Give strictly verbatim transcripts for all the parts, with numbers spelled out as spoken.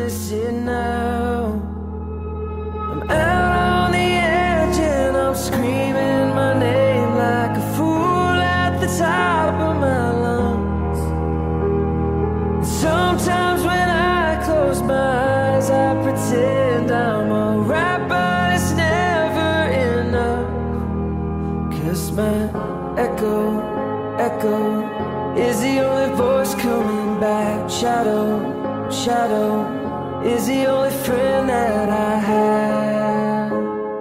is it now? I'm out on the edge and I'm screaming my name like a fool at the top of my lungs. And sometimes when I close my eyes I pretend I'm alright, but it's never enough. 'Cause my echo, echo is the only voice coming back. Shadow, shadow is the only friend that I have.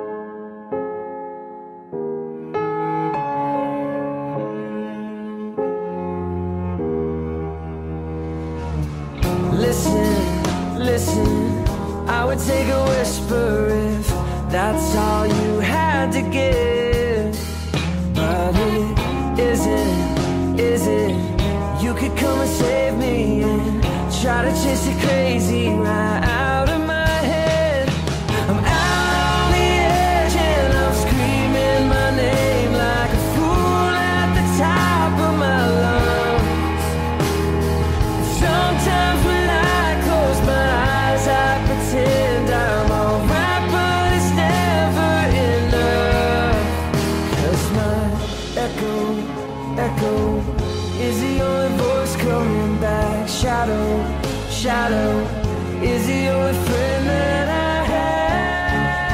Listen, listen, I would take a whisper if that's all you had to give. But it isn't, is it? You could come and save me and try to chase it crazy right out of my head. I'm out on the edge and I'm screaming my name like a fool at the top of my lungs. Sometimes when I close my eyes I pretend I'm alright, but it's never enough. 'Cause my echo, echo is the only voice coming back. Shadow, shadow is the only friend that I have.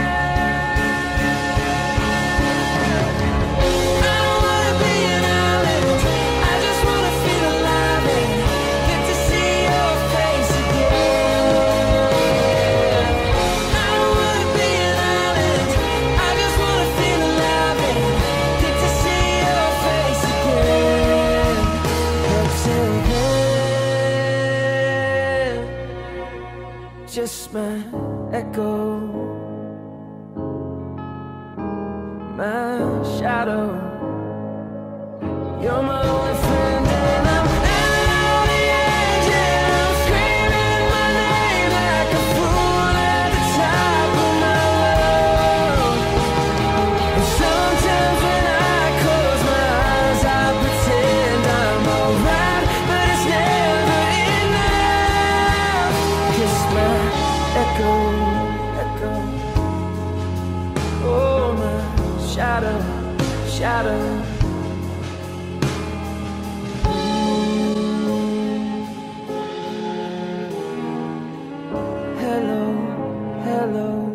I don't wanna be an island, I just wanna feel alive and get to see your face again. I don't wanna be an island, I just wanna feel alive and get to see your face again. But till then, just my echo, my shadow. You're my only friend and I'm out on the edge and I'm screaming my name like a fool at the top of my lungs. And sometimes when I close my eyes I pretend I'm alright, but it's never enough. 'Cause my echo, echo, oh my shadow, shadow. Hello, hello.